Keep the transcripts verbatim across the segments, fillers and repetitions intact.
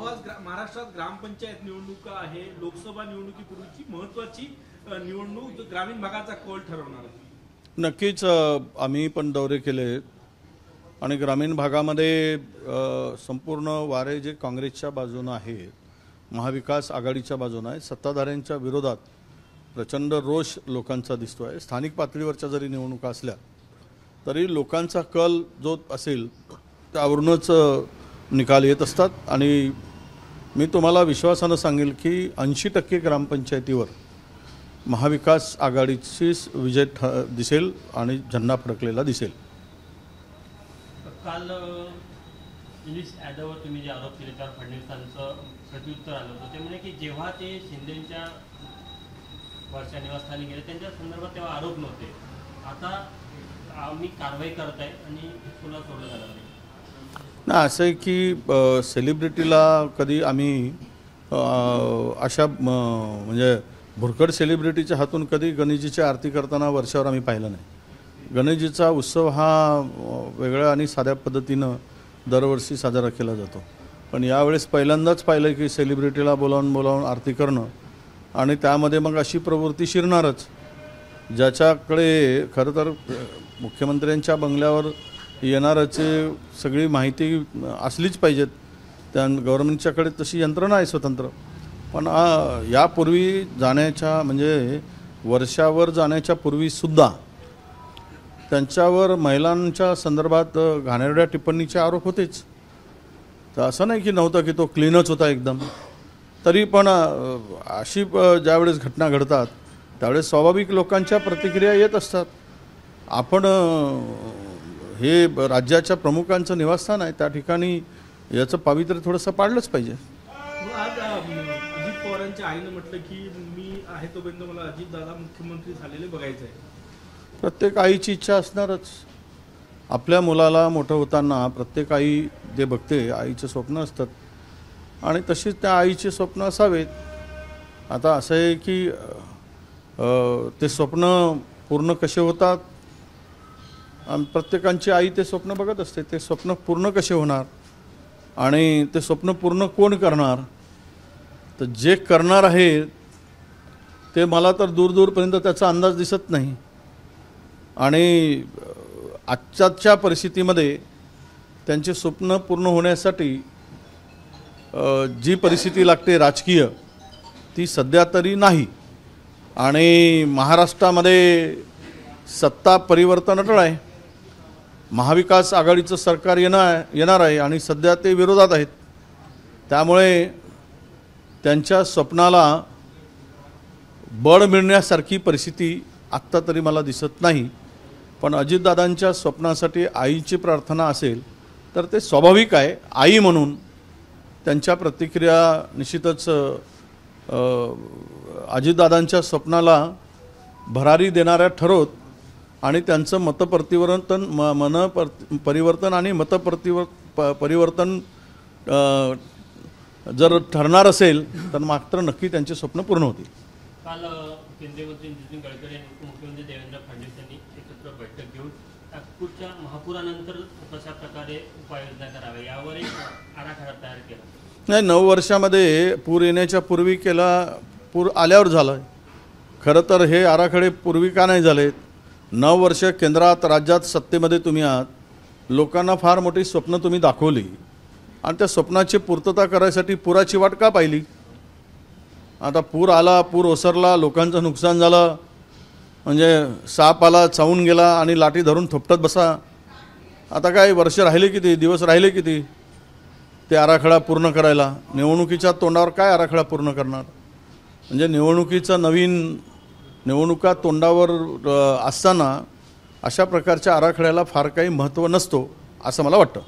आज महाराष्ट्रात ग्रामपंचायत निवडणुका आहे, लोकसभा निवडणुकीपूर्वीची महत्त्वाची निवडणूक जो ग्रामीण भागाचा कौल ठरवणार आहे। नक्कीच आम्ही पण दौरे केले आणि ग्रामीण भागामध्ये संपूर्ण वारे जे काँग्रेसच्या बाजूने आहे, महाविकास आघाडीच्या बाजूने आहे, सत्ताधाऱ्यांच्या विरोधात प्रचंड रोष लोकांचा दिसतो आहे। स्थानिक पातळीवरच्या जरी निवडणुका असल्या तरी लोकांचा कल जो असेल त्यावरूनच निकाल येत असतात आणि मी तुम्हाला विश्वासानं सांगेल की ऐंशी टक्के ग्रामपंचायतीवर महाविकास आघाडीचीच विजय दिसेल आणि झेंडा फडकलेला दिसेल। काल निलेश यादववर तुम्ही जे आरोप केले त्यावर फडणवीसांचं प्रत्युत्तर आलं होतं, ते म्हणे की जेव्हा ते शिंदेंच्या वर्षा निवासस्थानी गेले त्यांच्या संदर्भात तेव्हा आरोप नव्हते, आता आम्ही कारवाई करत आहे आणि तुला सोडलं जाणार नाही। ना असं आहे की सेलिब्रिटीला कधी आम्ही अशा म्हणजे भुरकड सेलिब्रिटीच्या हातून कधी गणेशजीची आरती करताना वर्षावर आम्ही पाहिलं नाही। गणेशजीचा उत्सव हा वेगळ्या आणि साध्या पद्धतीनं दरवर्षी साजरा केला जातो, पण यावेळेस पहिल्यांदाच पाहिलं की सेलिब्रिटीला बोलावून बोलावून आरती करणं आणि त्यामध्ये मग अशी प्रवृत्ती शिरणारच, ज्याच्याकडे खरं तर मुख्यमंत्र्यांच्या बंगल्यावर येणाऱ्याची सगळी माहिती असलीच पाहिजेत, त्या गव्हर्नमेंटच्याकडे तशी यंत्रणा आहे स्वतंत्र। पण यापूर्वी जाण्याच्या म्हणजे वर्षावर जाण्याच्या पूर्वीसुद्धा त्यांच्यावर महिलांच्या संदर्भात घाणेरड्या टिप्पणीचे आरोप होतेच, तर असं नाही की नव्हतं की तो क्लीनच होता एकदम। तरी पण अशी ज्यावेळेस घटना घडतात त्यावेळेस स्वाभाविक लोकांच्या प्रतिक्रिया येत असतात। आपण हे राज्याच्या प्रमुखांचं निवासस्थान आहे, त्या ठिकाणी याचं पावित्र्य थोडंसं पाळलंच पाहिजे। आज अजित पवारांच्या आईनं म्हटलं की मी आहे तोपर्यंत मला अजित दादा मुख्यमंत्री झालेले बघायचं आहे। प्रत्येक आईची इच्छा असणारच, आपल्या मुलाला मोठं होताना प्रत्येक आई जे बघते आईचे स्वप्न असतात आणि तशीच त्या आईचे स्वप्न असावेत। आता असं आहे की ते स्वप्न पूर्ण कसे होतात, प्रत्येकाची आई ते स्वप्न बघत असते, ते स्वप्न पूर्ण कसे होणार आणि ते स्वप्न पूर्ण कोण करणार, तर जे करणार आहे ते मला तर दूर दूरपर्यंत त्याचा अंदाज दिसत नाही। आणि आजच्या परिस्थितीमध्ये त्यांचे स्वप्न पूर्ण होण्यासाठी जी परिस्थिती लागते राजकीय, ती सध्या तरी नाही। आणि महाराष्ट्रामध्ये सत्ता परिवर्तन अटळ आहे, महाविकास आघाडीचं सरकार येणार येणार आहे आणि सध्या ते विरोधात आहेत, त्यामुळे त्यांच्या स्वप्नाला बळ मिळण्यासारखी परिस्थिती आत्ता तरी मला दिसत नाही। पण अजितदादांच्या स्वप्नासाठी आईची प्रार्थना असेल तर ते स्वाभाविक आहे, आई म्हणून त्यांच्या प्रतिक्रिया निश्चितच अजितदादांच्या स्वप्नाला भरारी देणाऱ्या ठरवत आणि त्यांचं मतपरिवर्तन मन परिवर्तन आणि मतपरिवर्तन परिवर्तन जर ठरणार असेल तर मात्र नक्की त्यांचे स्वप्न पूर्ण होतील। काल केंद्रीय मंत्री नितीन गडकरी आणि उपमुख्यमंत्री देवेंद्र फडणवीस यांनी एकत्र बैठक घेऊन नागपूरच्या महापुरानंतर कशा प्रकारे उपाययोजना कराव्या यावर एक आराखडा तयार केला। नाही, नऊ वर्षामध्ये पूर येण्याच्या पूर्वी केला, पूर आल्यावर झालं। खरं तर हे आराखडे पूर्वी का नाही झालेत? नऊ वर्ष केंद्रात राज्यात सत्तेमध्ये तुम्ही आहात, लोकांना फार मोठी स्वप्न तुम्ही दाखवली आणि त्या स्वप्नाची पूर्तता करायसाठी पुराची वाट का पाहिली? आता पूर आला, पूर ओसरला, लोकांचं नुकसान झालं, म्हणजे साप आला चावून गेला आणि लाठी धरून थोपटत बसा। आता काय वर्ष राहिले किती, दिवस राहिले किती ते आराखडा पूर्ण करायला? निवडणुकीच्या तोंडावर काय आराखडा पूर्ण करणार? म्हणजे निवडणुकीचा नवीन निवडणुका तोंडावर असताना अशा प्रकारच्या आराखड्याला फार काही महत्त्व नसतो असं मला वाटतं।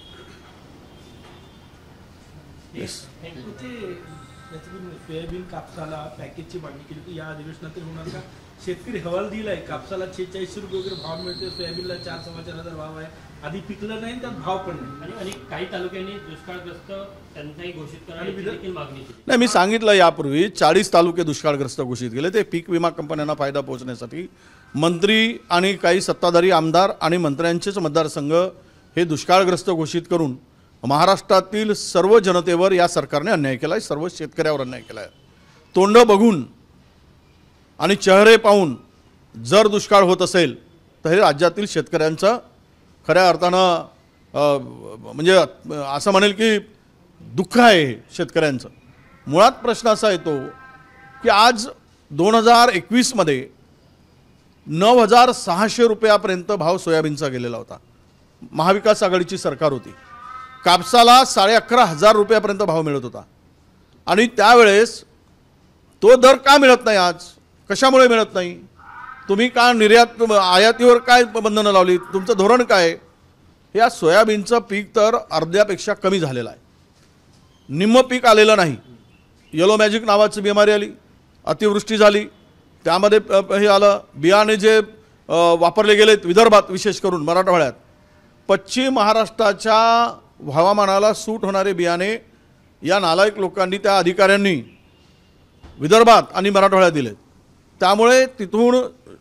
सोयाबीन कापसाला पॅकेजची मागणी केली की या अधिवेशनात होणार का? शेतकरी हवाल दिलाय, कापसाला शेहेचाळीसशे रुपये वगैरे भाव मिळते, सोयाबीनला चार सव्वा चार हजार भाव आहे, आधी पिकलं नाही त्यात भाव पण नाही आणि काही तालुक्यांनी दुष्काळग्रस्त त्यांचाही घोषित करण्याची देखील मागणी केली। नाही, मी सांगितलं यापूर्वी चाळीस तालुके दुष्काळग्रस्त घोषित केले, ते पीक विमा कंपन्यांना फायदा पोहोचण्यासाठी मंत्री आणि काही सत्ताधारी आमदार आणि मंत्र्यांचेच मतदारसंघ हे दुष्काळग्रस्त घोषित करून महाराष्ट्रातील सर्व जनतेवर या सरकारने अन्याय केला आहे, सर्व शेतकऱ्यावर अन्याय केला आहे. तोंड बघून आणि चेहरे पाहून जर दुष्काळ होत असेल तर हे राज्यातील शेतकऱ्यांचं खऱ्या अर्थानं म्हणजे असं म्हणेल की दुःख आहे हे शेतकऱ्यांचं. मुळात प्रश्न असा येतो की आज दोन हजार एकवीसमध्ये नऊ हजार सहाशे रुपयापर्यंत भाव सोयाबीनचा गेलेला होता. महाविकास आघाडीची सरकार होती. कापसाला साडे अकरा हजार रुपयापर्यंत भाव मिळत होता आणि त्यावेळेस तो दर का मिळत नाही? आज कशामुळे मिळत नाही? तुम्ही का निर्यात आयातीवर काय बंधनं लावली? तुमचं धोरण काय आहे? या सोयाबीनचं पीक तर अर्ध्यापेक्षा कमी झालेलं आहे. निम्म पीक आलेलं नाही. येलो मॅजिक नावाची बिमारी आली, अतिवृष्टी झाली, त्यामध्ये हे आलं. बियाणे जे वापरले गेलेत विदर्भात, विशेष करून मराठवाड्यात, पश्चिम महाराष्ट्राच्या हवामानाला सूट होणारे बियाणे या नालायक लोकांनी, त्या अधिकाऱ्यांनी विदर्भात आणि मराठवाड्यात दिलेत. त्यामुळे तिथून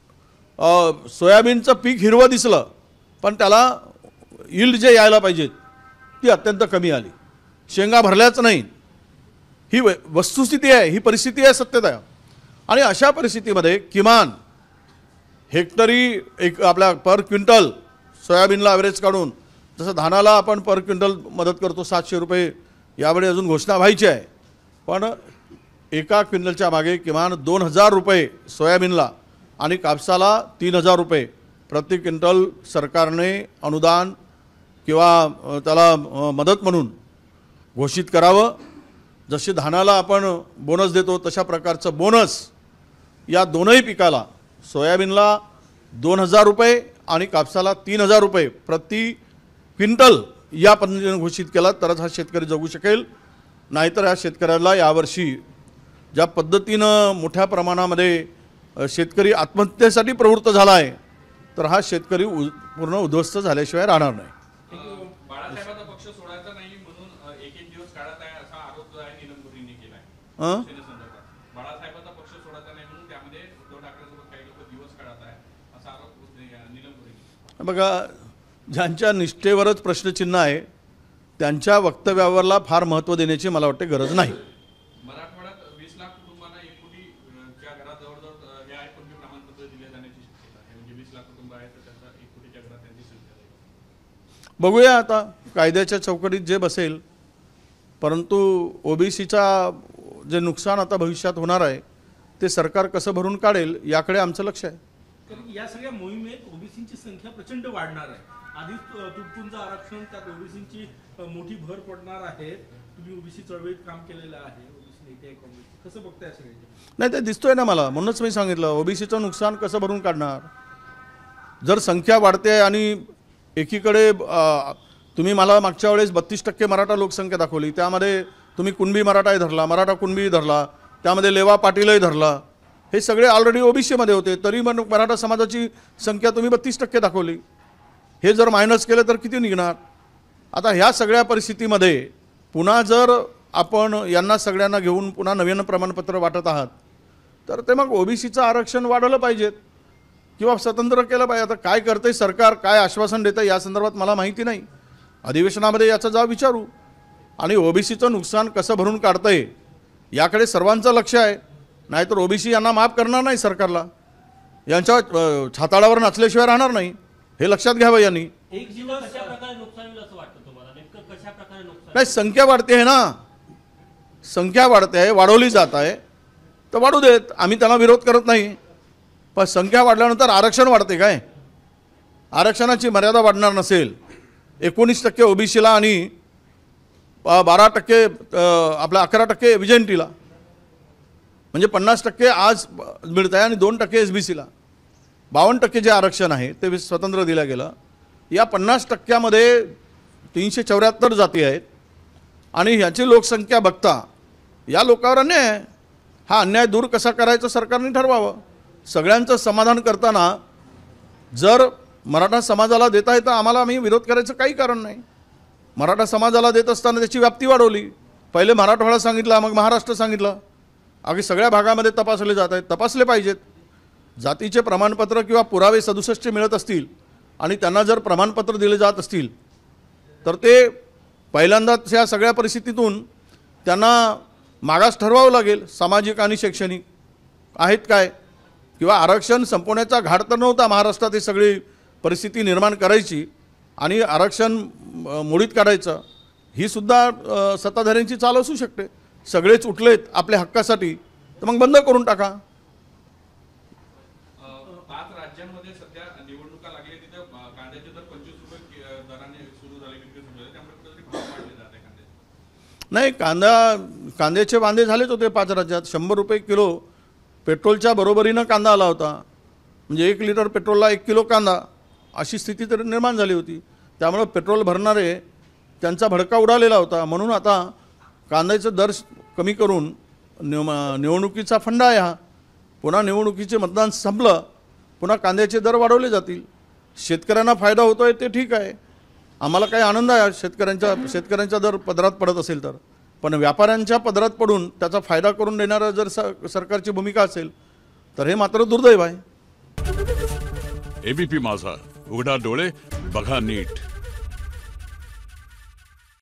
सोयाबीनचं पीक हिरवं दिसलं पण त्याला यील्ड जे यायला पाहिजेत ती अत्यंत कमी आली. शेंगा भरल्याच नाही. ही वस्तुस्थिती आहे, ही परिस्थिती आहे, सत्यता आहे. आणि अशा परिस्थितीमध्ये किमान हेक्टरी एक आपल्या पर क्विंटल सोयाबीनला ॲव्हरेज काढून, जसं धानाला आपण पर क्विंटल मदत करतो सातशे रुपये, यावेळी अजून घोषणा व्हायची आहे, पण एका क्विंटलच्या मागे किमान दोन हजार रुपये सोयाबीनला आणि कापसाला तीन हजार रुपये प्रति क्विंटल सरकारने अनुदान किंवा त्याला मदत म्हणून घोषित करावं. जसे धानाला आपण बोनस देतो तशा प्रकारचं बोनस या दोनही पिकाला, सोयाबीनला दोन हजार रुपये आणि कापसाला तीन हजार रुपये प्रति क्विंटल या पद्धतीने घोषित केला तरच हा शेतकरी जगू शकेल. नाहीतर या शेतकऱ्याला यावर्षी ज्या पद्धतीनं मोठ्या प्रमाणामध्ये शेतकरी आत्महत्येसाठी प्रवृत्त झाला आहे तर हा शेतकरी उ पूर्ण उद्ध्वस्त झाल्याशिवाय राहणार नाही. बाळासाहेबांचा पक्ष सोडायचा नाही म्हणून एक एक दिवस काढत आहे असा आरोप जो आहे नीलम गोऱ्हेंनी केला आहे. बाळासाहेबांचा पक्ष सोडायचा नाही म्हणून त्यामध्ये उद्धव ठाकरेंसोबत काही लोक दिवस काढत आहे असा आरोप नीलम गोऱ्हेंनी. बघा, ज्यांच्या निष्ठेवरच प्रश्नचिन्ह आहे त्यांच्या वक्तव्यावरला फार महत्त्व देण्याची मला वाटते गरज नाही. मराठवाड्यात वीस लाख कुटुंबांना एक कोटीच्या घरात जवळजवळ हे आहे कुणबी प्रमाणपत्र दिले जाण्याची शक्यता आहे. म्हणजे वीस लाख कुटुंब आहेत तर त्याचा एक कोटीच्या घरात त्यांची संख्या आहे. बघूया आता कायद्याच्या चौकटीत जे बसेल. परंतु ओबीसीचा जे नुकसान आता भविष्यात होणार आहे ते सरकार कसं भरून काढेल याकडे आमचं लक्ष आहे. या सगळ्या मोहिमेत ओबीसीची संख्या प्रचंड वाढणार आहे. आधीच तुटपुंज आरक्षण, त्यात ओबीसीची मोठी भर पडणार आहे. तुम्ही ओबीसी चळवळीत काम केलेलं आहे, ओबीसी नेते आहे काँग्रेस, कसं बघताय सगळ्यांचे? नाही, ते दिसतोय ना मला, म्हणूनच मी सांगितलं ओबीसीचं नुकसान कसं भरून काढणार. जर संख्या वाढते आणि एकीकडे तुम्ही मला मागच्या वेळेस बत्तीस टक्के मराठा लोकसंख्या दाखवली, त्यामध्ये तुम्ही कुणबी मराठाही धरला, मराठा कुणबी धरला, त्यामध्ये लेवा पाटीलही धरला, हे सगळे ऑलरेडी ओबीसीमध्ये होते, तरी मग मराठा समाजाची संख्या तुम्ही बत्तीस टक्के दाखवली. हे जर मायनस केलं तर किती निघणार? आता ह्या सगळ्या परिस्थितीमध्ये पुन्हा जर आपण यांना सगळ्यांना घेऊन पुन्हा नवीन प्रमाणपत्र वाटत आहात तर ते मग ओबीसीचं आरक्षण वाढवलं पाहिजेत किंवा स्वतंत्र केलं पाहिजे. आता काय करते सरकार, काय आश्वासन देतं या संदर्भात मला माहिती नाही. अधिवेशनामध्ये याचा जाब विचारू. आणि ओबीसीचं नुकसान कसं भरून काढतंय याकडे सर्वांचं लक्ष आहे. नाहीतर ओबीसी यांना माफ करणार नाही सरकारला, यांच्या छाताडावर नाचल्याशिवाय राहणार नाही, हे लक्षात घ्यावं यांनी. एक दिवस कशा प्रकारे नुकसान होईल असं वाटतं तुम्हाला? नेमकं कशा प्रकारे नुकसान? नाही, संख्या वाढते आहे ना, संख्या वाढते आहे, वाढवली जात आहे तर वाढू देत, आम्ही त्यांना विरोध करत नाही. पण संख्या वाढल्यानंतर आरक्षण वाढते काय? आरक्षणाची मर्यादा वाढणार नसेल, एकोणीस टक्के ओबीसीला आणि बारा टक्के आपल्या अकरा टक्के विजेंटीला, म्हणजे पन्नास टक्के आज मिळत आहे आणि दोन टक्के एस बी सीला, बावन्न टक्के जे आरक्षण आहे ते स्वतंत्र दिलं गेलं. या पन्नास टक्क्यामध्ये तीनशे चौऱ्याहत्तर जाती आहेत आणि ह्याची लोकसंख्या बघता या लोकांवर अन्याय आहे. हा अन्याय दूर कसा करायचा सरकारने ठरवावं. सगळ्यांचं समाधान करताना जर मराठा समाजाला देता येतं आम्हाला, आम्ही विरोध करायचं काही कारण नाही. मराठा समाजाला देत असताना त्याची व्याप्ती वाढवली. पहिले मराठवाडा सांगितला, मग महाराष्ट्र सांगितलं. अगदी सगळ्या भागामध्ये तपासले जात आहेत, तपासले पाहिजेत. जातीचे प्रमाणपत्र किंवा पुरावे सदुसष्टचे मिळत असतील आणि त्यांना जर प्रमाणपत्र दिले जात असतील तर ते पहिल्यांदाच या सगळ्या परिस्थितीतून त्यांना मागास ठरवावं लागेल. सामाजिक आणि शैक्षणिक आहेत काय, किंवा आरक्षण संपवण्याचा घाट तर नव्हता महाराष्ट्रात ही सगळी परिस्थिती निर्माण करायची आणि आरक्षण मोडीत काढायचं, ही सुद्धा अ, सत्ताधाऱ्यांची चाल असू शकते. सगळेच उठलेत आपल्या हक्कासाठी, तर मग बंद करून टाका. अ, पाच राज्यांमध्ये सध्या निवडणुका लागल्या, तिथं अ, कांद्याचे दर पंचवीस रुपये कि- अ, दराने सुरू झाले विक्री सुरू झाले, त्यामुळे कुठेतरी भाव वाढले जात आहे कांद्याचे. नाही, कांदा कांद्याचे वांदे झालेच होते पाच राज्यात. शंभर रुपये किलो पेट्रोलच्या बरोबरीनं कांदा आला होता. म्हणजे एक लिटर पेट्रोलला एक किलो कांदा, अशी स्थिती तर निर्माण झाली होती. त्यामुळं पेट्रोल भरणारे त्यांचा भडका उडालेला होता. म्हणून आता कांद्याचे दर कमी करून निव निवडणुकीचा फंडा आहे हा. पुन्हा निवडणुकीचे मतदान संपलं, पुन्हा कांद्याचे दर वाढवले जातील. शेतकऱ्यांना फायदा होतो आहे ते ठीक आहे, आम्हाला काही आनंद आहे शेतकऱ्यांच्या शेतकऱ्यांचा दर पदरात पडत असेल तर. पण व्यापाऱ्यांच्या पदरात पडून त्याचा फायदा करून देणारा जर स सरकारची भूमिका असेल तर हे मात्र दुर्दैव आहे. एबीपी माझा, उघडा डोळे बघा नीट.